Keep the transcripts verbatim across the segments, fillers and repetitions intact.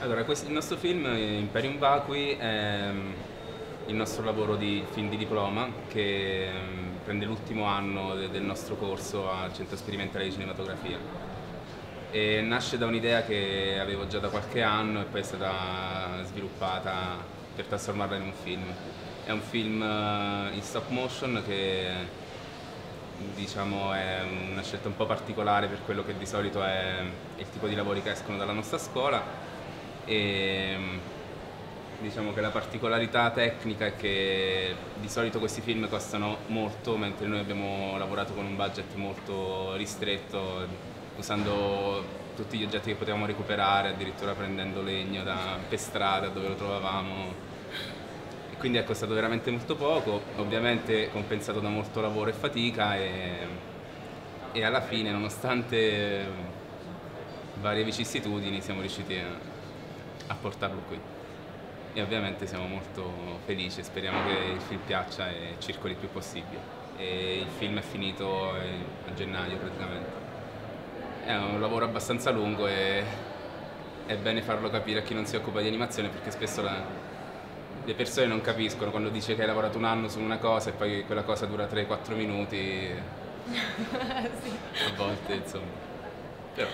Allora, questo, il nostro film Imperium Vacui è mm, il nostro lavoro di film di diploma che mm, prende l'ultimo anno de- del nostro corso al Centro Sperimentale di Cinematografia e nasce da un'idea che avevo già da qualche anno e poi è stata sviluppata per trasformarla in un film. È un film eh, in stop motion che diciamo è una scelta un po' particolare per quello che di solito è il tipo di lavori che escono dalla nostra scuola e diciamo che la particolarità tecnica è che di solito questi film costano molto, mentre noi abbiamo lavorato con un budget molto ristretto, usando tutti gli oggetti che potevamo recuperare, addirittura prendendo legno da, per strada dove lo trovavamo. E quindi è costato veramente molto poco, ovviamente compensato da molto lavoro e fatica e, e alla fine, nonostante varie vicissitudini, siamo riusciti a, a portarlo qui. E ovviamente siamo molto felici, speriamo che il film piaccia e circoli il più possibile. E il film è finito a gennaio praticamente. È un lavoro abbastanza lungo e è bene farlo capire a chi non si occupa di animazione, perché spesso la, le persone non capiscono quando dice che hai lavorato un anno su una cosa e poi quella cosa dura tre quattro minuti. Sì. A volte insomma. Però.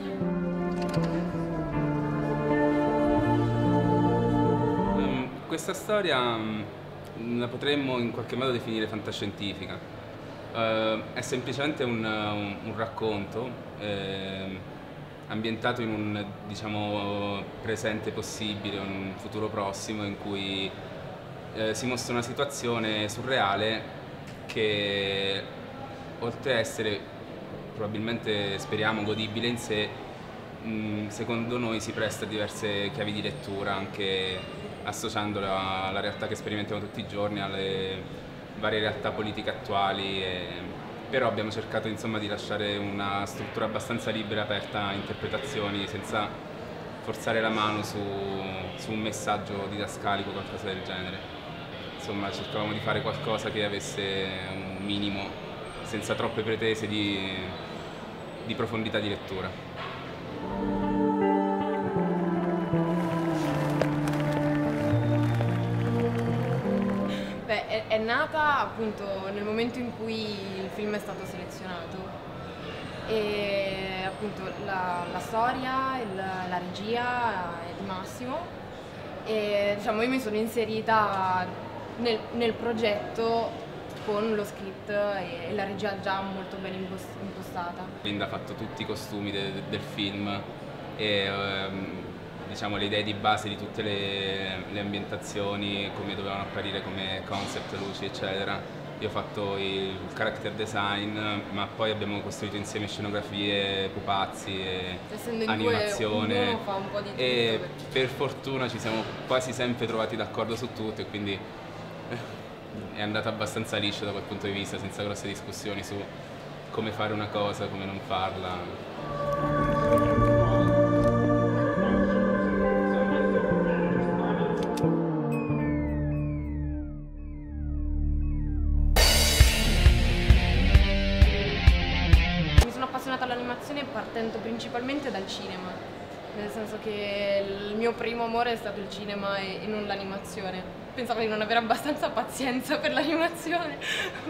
Mm, Questa storia mm, la potremmo in qualche modo definire fantascientifica. Eh, è semplicemente un, un- un racconto eh, ambientato in un, diciamo, presente possibile, un futuro prossimo in cui eh, si mostra una situazione surreale che, oltre a essere probabilmente, speriamo, godibile in sé, mh, secondo noi si presta a diverse chiavi di lettura, anche associandola alla realtà che sperimentiamo tutti i giorni, alle varie realtà politiche attuali. E però abbiamo cercato insomma di lasciare una struttura abbastanza libera, aperta a interpretazioni, senza forzare la mano su, su un messaggio didascalico o qualcosa del genere. Insomma, cercavamo di fare qualcosa che avesse un minimo, senza troppe pretese, di, di profondità di lettura. Beh, è, è nata appunto nel momento in cui il film è stato selezionato e appunto la, la storia, il- la regia è di Massimo e diciamo io mi sono inserita nel, nel progetto con lo script e, e la regia già molto ben impos- impostata. Linda ha fatto tutti i costumi de- de- del film e ehm, diciamo le idee di base di tutte le, le ambientazioni, come dovevano apparire come concept, luci eccetera. Io ho fatto il character design, ma poi abbiamo costruito insieme scenografie, pupazzi e Essendo in animazione due, ognuno fa un po' di tutto. e perché- per fortuna ci siamo quasi sempre trovati d'accordo su tutto e quindi è andata abbastanza liscia da quel punto di vista, senza grosse discussioni su come fare una cosa, come non farla. Mi sono appassionata all'animazione partendo principalmente dal cinema, nel senso che il mio primo amore è stato il cinema e, e non l'animazione. Pensavo di non avere abbastanza pazienza per l'animazione.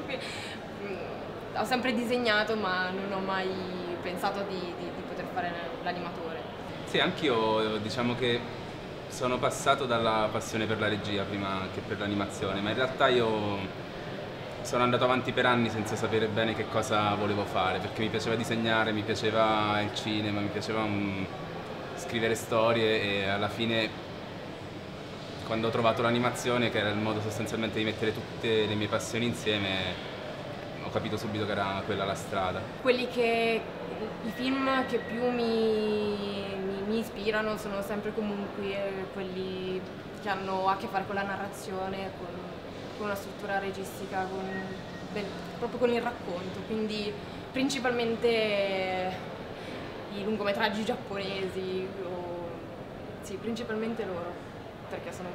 Ho sempre disegnato ma non ho mai pensato di, di- di poter fare l'animatore. Sì, anch'io diciamo che sono passato dalla passione per la regia prima che per l'animazione, ma in realtà io sono andato avanti per anni senza sapere bene che cosa volevo fare, perché mi piaceva disegnare, mi piaceva il cinema, mi piaceva mm, scrivere storie e alla fine, quando ho trovato l'animazione, che era il modo sostanzialmente di mettere tutte le mie passioni insieme, ho capito subito che era quella la strada. Quelli che, i film che più mi, mi- mi ispirano sono sempre comunque eh, quelli che hanno a che fare con la narrazione, con, con una struttura registica, con, del- proprio con il racconto, quindi principalmente i lungometraggi giapponesi, o, sì, principalmente loro, perché sono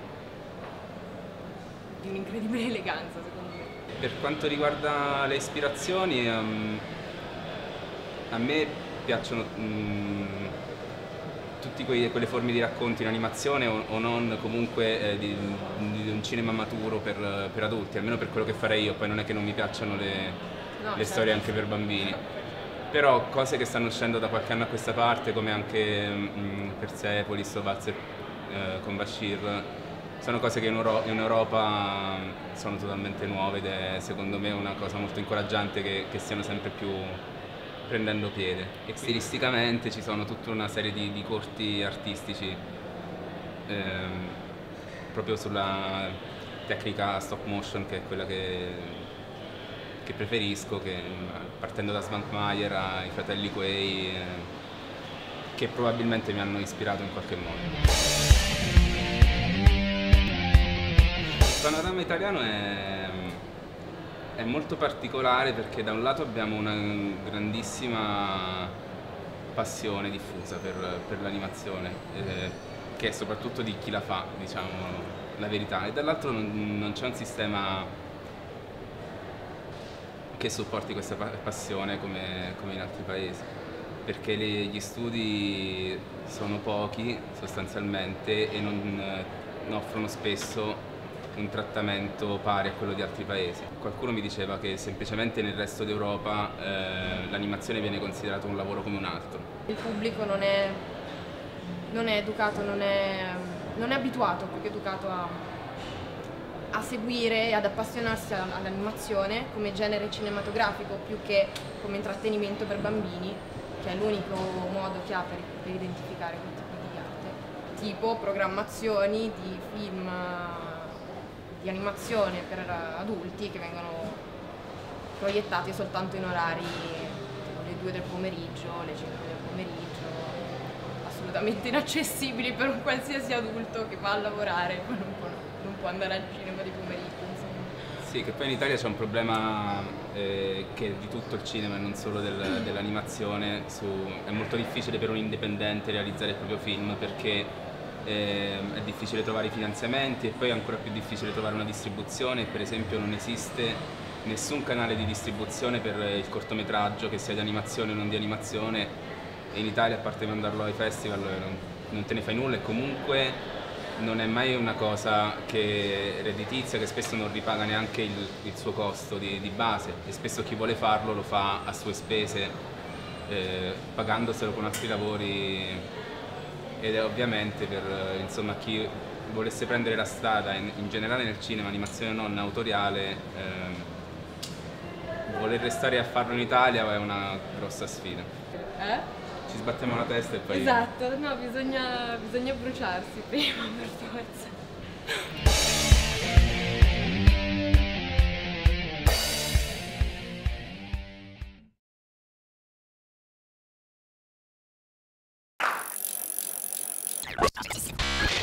di un'incredibile eleganza secondo me. Per quanto riguarda le ispirazioni, ehm, a me piacciono mm, tutte quelle forme di racconto in animazione o, o non, comunque eh, di, di un cinema maturo per, per adulti, almeno per quello che farei io. Poi non è che non mi piacciono le, No, le certo. storie anche per bambini, però cose che stanno uscendo da qualche anno a questa parte, come anche mh, Persepolis o Valzer eh, con Bashir, sono cose che in, Euro in Europa sono totalmente nuove ed è secondo me una cosa molto incoraggiante che, che stiano sempre più prendendo piede. E stilisticamente ci sono tutta una serie di, di corti artistici ehm, proprio sulla tecnica stop motion, che è quella che, che preferisco, che, partendo da Svankmajer ai fratelli Quay, eh, che probabilmente mi hanno ispirato in qualche modo. Il panorama italiano è, è molto particolare perché da un lato abbiamo una grandissima passione diffusa per, per l'animazione, eh, che è soprattutto di chi la fa, diciamo la verità, e dall'altro non, non c'è un sistema che supporti questa passione come, come in altri paesi, perché le, gli studi sono pochi sostanzialmente e non, non offrono spesso un trattamento pari a quello di altri paesi. Qualcuno mi diceva che semplicemente nel resto d'Europa eh, l'animazione viene considerata un lavoro come un altro. Il pubblico non è, non è educato, non è, non è abituato, più che educato a, a seguire e ad appassionarsi all'animazione come genere cinematografico più che come intrattenimento per bambini, che è l'unico modo che ha per, per identificare quel tipo di arte. Tipo programmazioni di film di animazione per adulti che vengono proiettati soltanto in orari tipo le due del pomeriggio, le cinque del pomeriggio, assolutamente inaccessibili per un qualsiasi adulto che va a lavorare, ma non può, non può andare al cinema di pomeriggio, insomma. Sì, che poi in Italia c'è un problema eh, che è di tutto il cinema e non solo del, dell'animazione. È molto difficile per un indipendente realizzare il proprio film perché Eh, è difficile trovare i finanziamenti e poi è ancora più difficile trovare una distribuzione. Per esempio non esiste nessun canale di distribuzione per il cortometraggio, che sia di animazione o non di animazione, e in Italia, a parte mandarlo ai festival, non, non te ne fai nulla, e comunque non è mai una cosa che è redditizia, che spesso non ripaga neanche il, il suo costo di, di base, e spesso chi vuole farlo lo fa a sue spese, eh, pagandoselo con altri lavori. Ed è ovviamente per insomma, chi volesse prendere la strada in, in generale nel cinema, animazione non autoriale, ehm, voler restare a farlo in Italia è una grossa sfida. Eh? Ci sbattiamo la testa e poi... Esatto, no, bisogna, bisogna bruciarsi prima per forza. What?